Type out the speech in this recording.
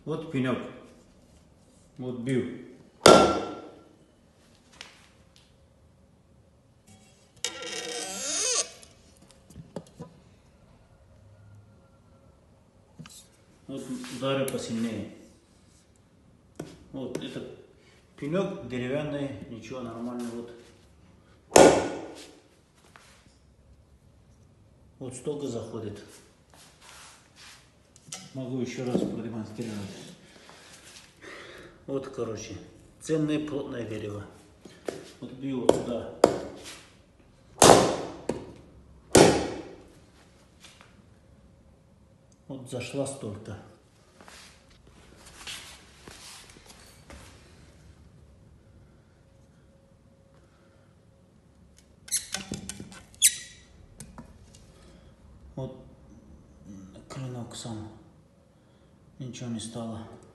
Вот пенек. Вот бил. Вот ударю посильнее. Вот это пенек деревянный, ничего, нормально. Вот столько заходит. Могу еще раз продемонстрировать. Вот, короче, ценное плотное дерево. Вот бью вот сюда. Вот зашла столько. Вот клинок сам. Ничего не стало.